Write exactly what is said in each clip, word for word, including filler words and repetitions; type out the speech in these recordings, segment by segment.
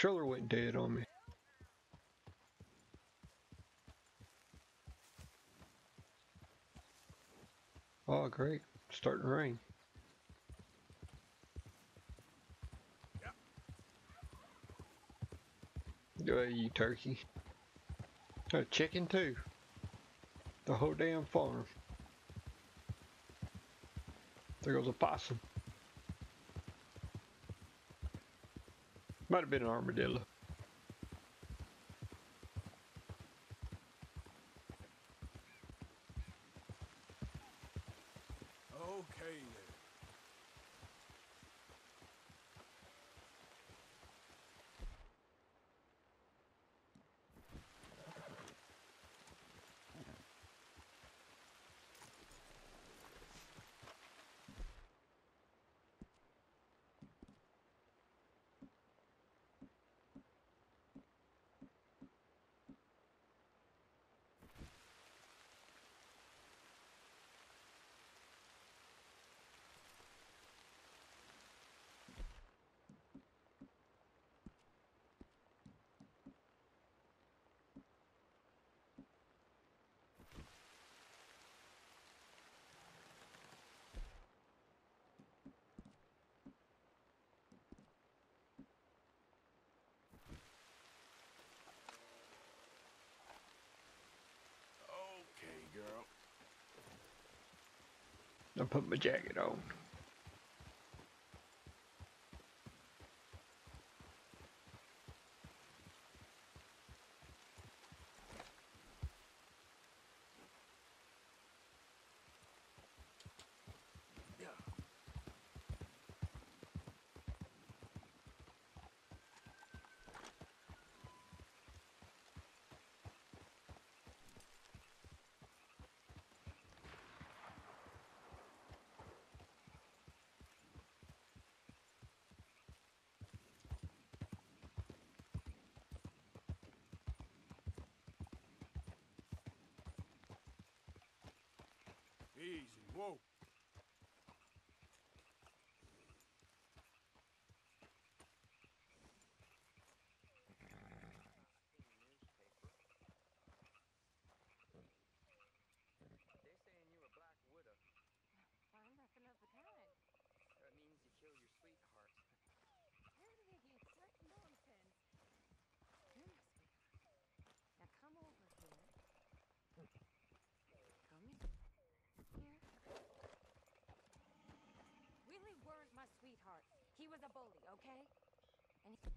Controller went dead on me. Oh, great. Starting to rain. Go ahead, you turkey. A chicken too. The whole damn farm. There goes a possum. Might have been an armadillo. Okay then. Okay, girl. I put my jacket on. Yeah. Easy. Whoa. They're saying you're a black widow. Well, nothing of the kind. That means you killed your sweetheart. Where do they get such nonsense? You're my sweetheart. Now come over here. Come in. Here. Willie weren't my sweetheart. He was a bully, okay? And he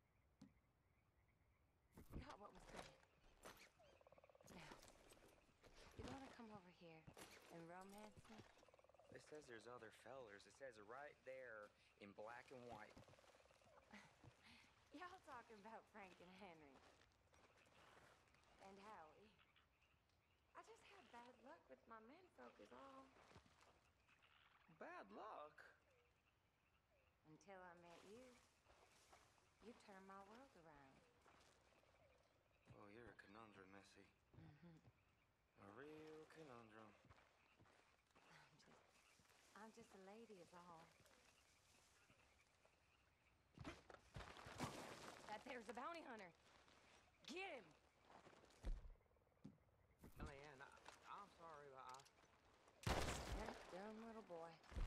got what was coming. Now, you want to come over here and romance me? It says there's other fellers. It says it right there in black and white. Y'all talking about Frank and Henry. And Howie. I just had bad luck with my menfolk is all. Bad luck? Until I met you. You turned my world around. Oh, you're a conundrum, Missy. Mm-hmm. A real conundrum. I'm just... I'm just a lady is all. That there's a bounty hunter. Get him! Diane, I, I'm sorry, but I... Yeah, dumb little boy.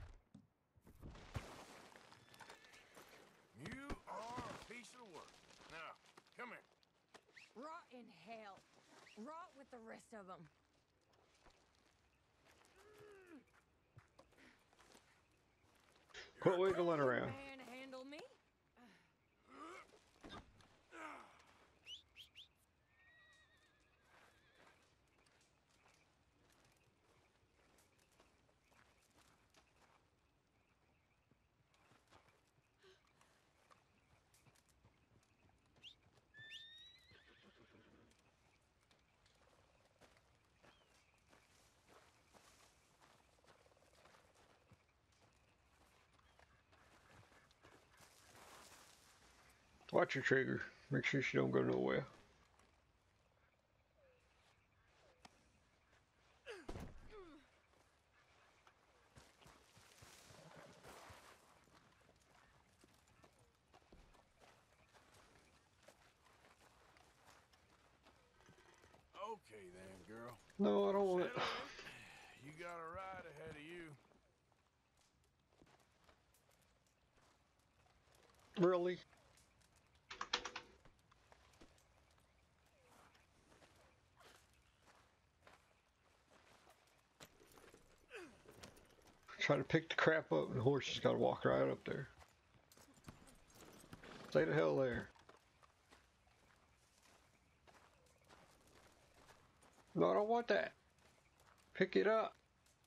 You are a piece of work. Now, come here. Rot in hell. Rot with the rest of them. Quit wiggling around. Manhandle me? Watch your trigger. Make sure she don't go nowhere. Okay then, girl. No, I don't want it. Settle in. You got a ride ahead of you. Really? Try to pick the crap up and the horse just gotta walk right up there. Stay the hell there. No, I don't want that. Pick it up.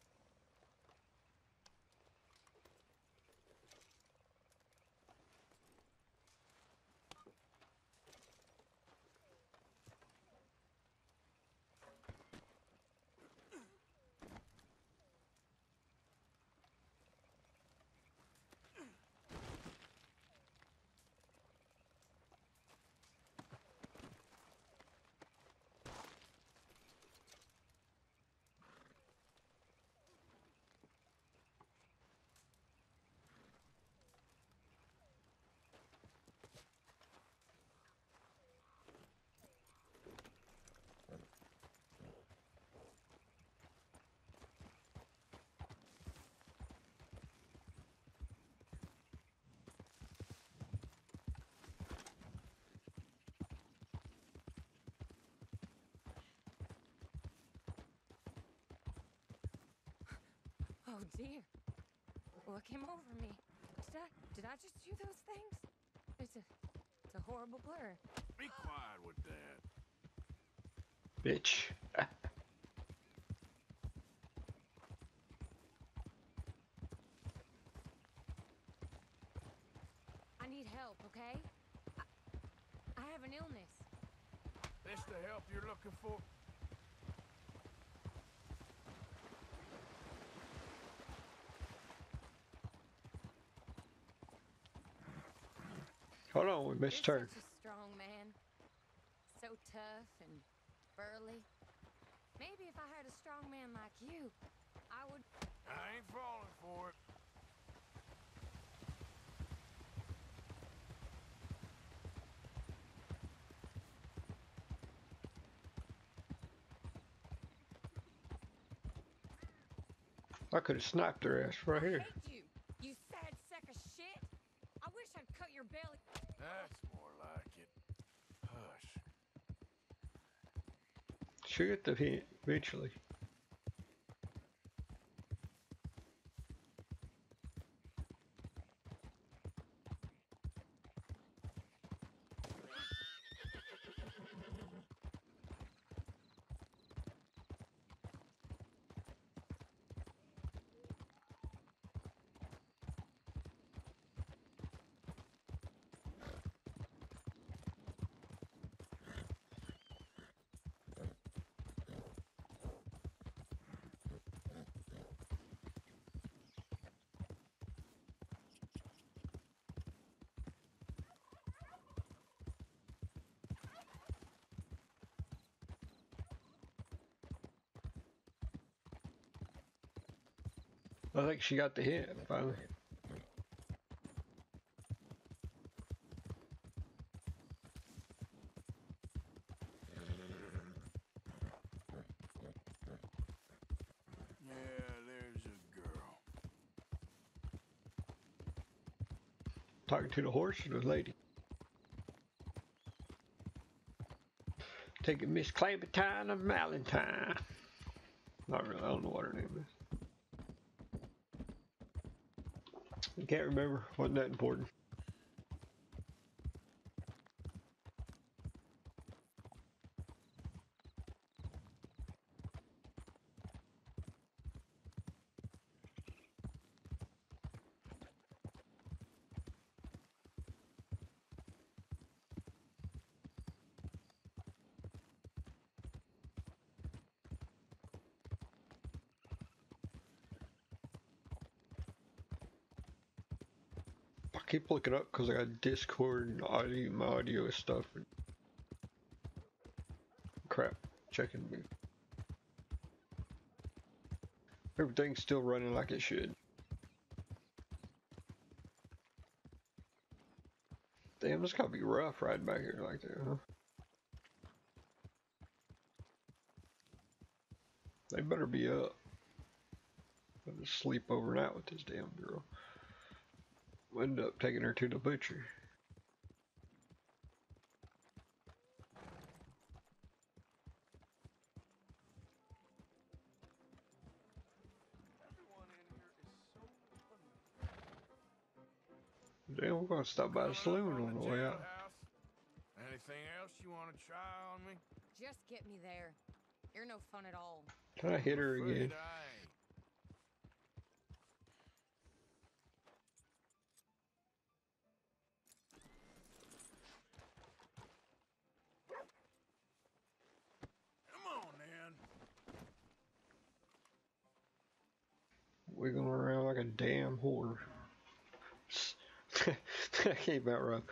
Oh dear. What came over me? Did I did I just do those things? It's a it's a horrible blur. Be quiet with that. Bitch. I need help, okay? I, I have an illness. This the help you're looking for? Hold on, we missed You're her. such a strong man. So tough and burly. Maybe if I had a strong man like you, I would... I ain't falling for it. I could have sniped her ass right here. I hate you, you sad sack of shit. I wish I'd cut your belly. That's more like it. Hush. She'll get the hint eventually. I think she got the hint finally. Yeah, there's a girl. Talking to the horse or the lady? Taking Miss Clementine of Valentine. Not really, I don't know what her name is. I can't remember, wasn't that important. I keep looking up because I got Discord and audio, my audio stuff. And crap, checking me. Everything's still running like it should. Damn, it's gotta be rough riding back here like that, huh? They better be up. I'll just sleep overnight with this damn girl. We'll end up taking her to the butcher. Damn, we're gonna stop by the saloon on the way out. Anything else you want to try on me? Just get me there. You're no fun at all. Can I hit her Afraid again? I ain't. Come on, then. Wiggling around like a damn whore. That came out wrong.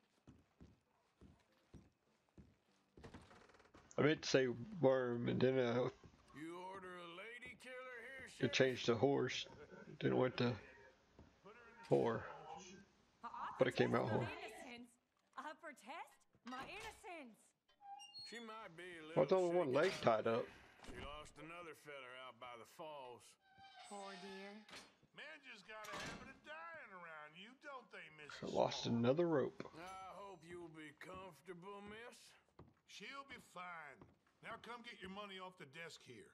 I meant to say worm, and then uh, You order a lady killer here, it Sheriff? changed to horse. Then went to whore, but it came out whore. Innocence. I protest my innocence. She might be a little What's only one shaken leg up. tied up? She lost another feller out by the falls. Poor dear. Man just got a habit of dying around you, don't they, I Missus lost Small? another rope. I hope you'll be comfortable, miss. She'll be fine. Now come get your money off the desk here.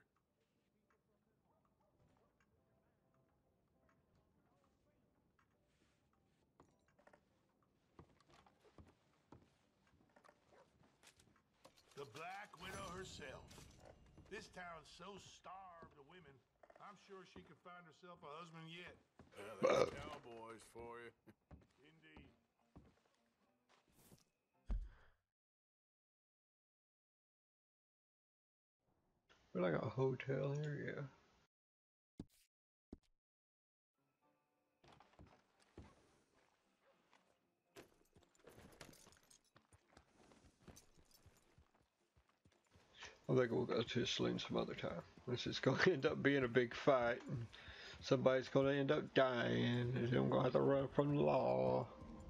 The Black Widow herself. This town's so starved of women, I'm sure she could find herself a husband yet. Well, that's cowboys for you. Indeed. We're like a hotel here, yeah. I think we'll go to the saloon some other time. This is going to end up being a big fight. And somebody's going to end up dying, and then I'm going to have to run from the law.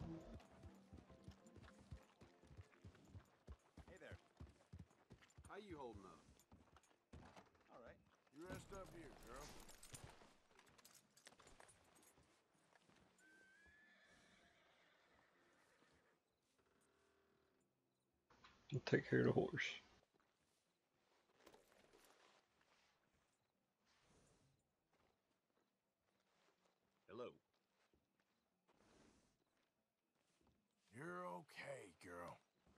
Hey there. How you holding up? All right. You rest up here, girl. I'll take care of the horse. Hello. You're okay, girl.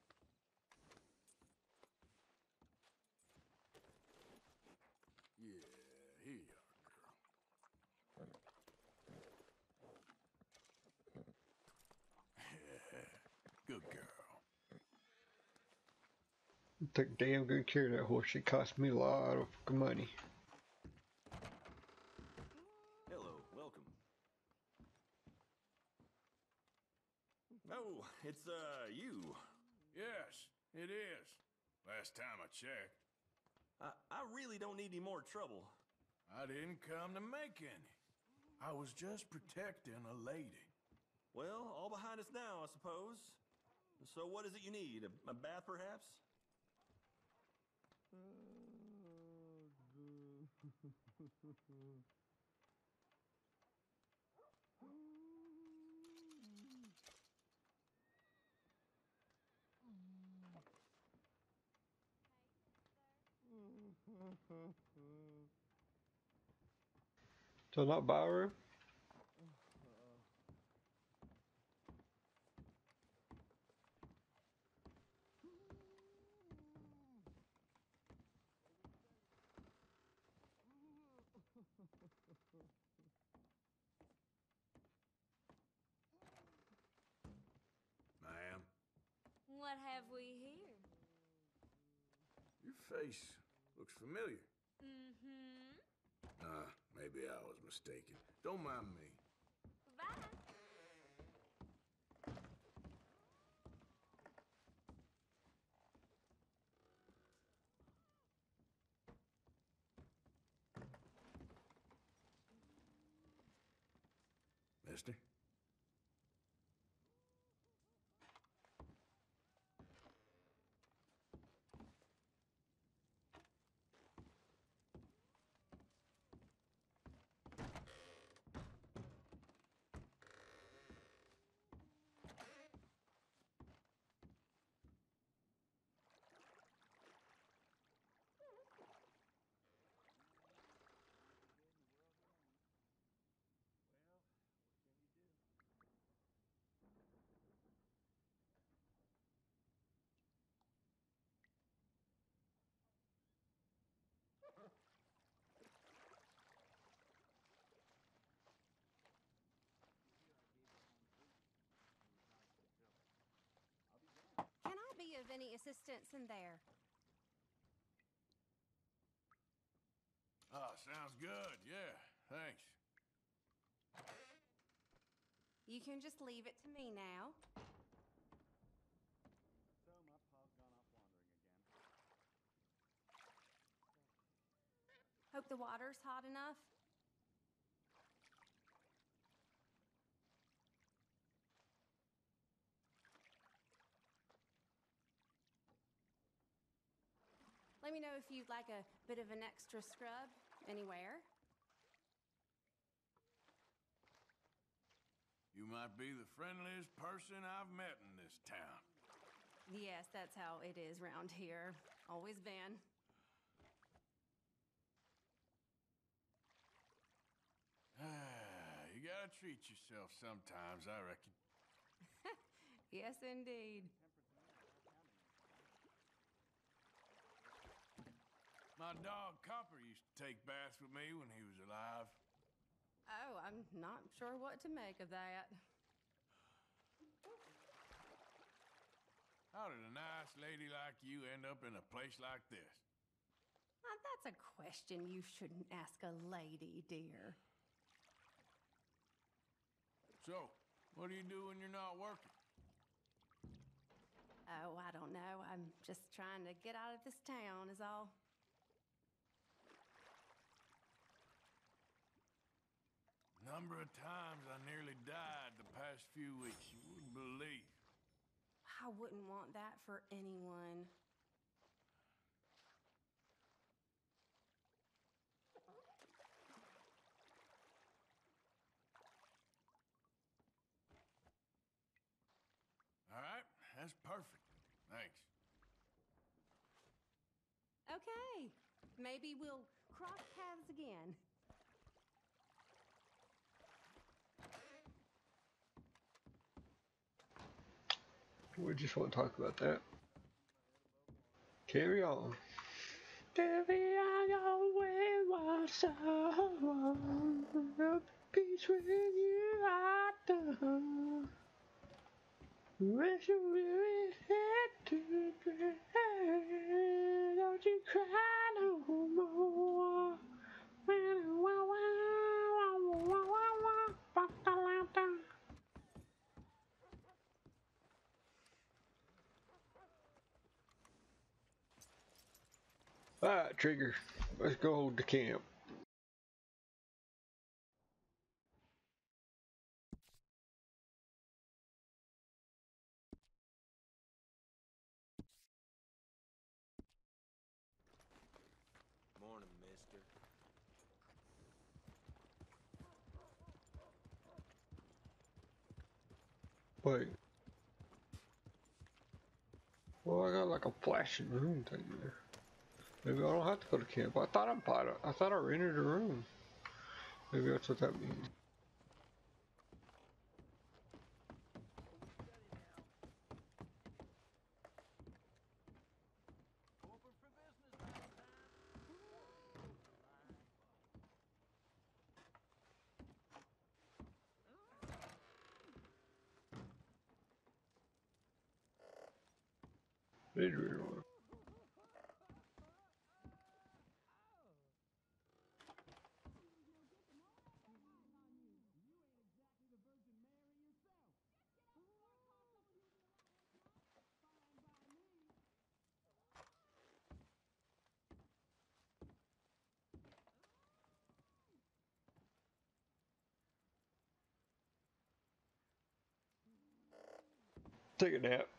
Yeah, here you are, girl. Good girl. I took damn good care of that horse. It cost me a lot of money. Hello. Welcome. Oh, it's, uh, you. Yes, it is. Last time I checked. I, I really don't need any more trouble. I didn't come to make any. I was just protecting a lady. Well, all behind us now, I suppose. So what is it you need? A, a bath, perhaps? So not Byron? Ma'am, What have we here? your face looks familiar. Mm-hmm. Ah, maybe I was mistaken. Don't mind me. Bye. Mister? be of any assistance in there. Oh, sounds good. Yeah, thanks. You can just leave it to me now. Hope the water's hot enough. Let me know if you'd like a bit of an extra scrub anywhere. You might be the friendliest person I've met in this town. Yes, that's how it is round here. Always been. You gotta treat yourself sometimes, I reckon. Yes, indeed. My dog Copper used to take baths with me when he was alive. Oh, I'm not sure what to make of that. How did a nice lady like you end up in a place like this? Now, that's a question you shouldn't ask a lady, dear. So, what do you do when you're not working? Oh, I don't know. I'm just trying to get out of this town is all. Number of times I nearly died the past few weeks, you wouldn't believe. I wouldn't want that for anyone. All right, that's perfect. Thanks. Okay, maybe we'll cross paths again. We just want to talk about that. Carry on. Carry on your wayward soul. The peace when you are done. Wish you really had to dream. Don't you cry no more. Alright, Trigger. Let's go hold the camp. Morning, mister. Wait. Well, I got like a flashing room thing there. Maybe I don't have to go to camp. I thought I bought it. I thought I rented a room. Maybe that's what that means. Did you really want? Take a nap.